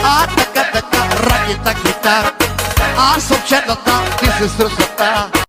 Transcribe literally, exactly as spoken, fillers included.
А така, така, ракета, кита. Аз съм черната, ти си с русата.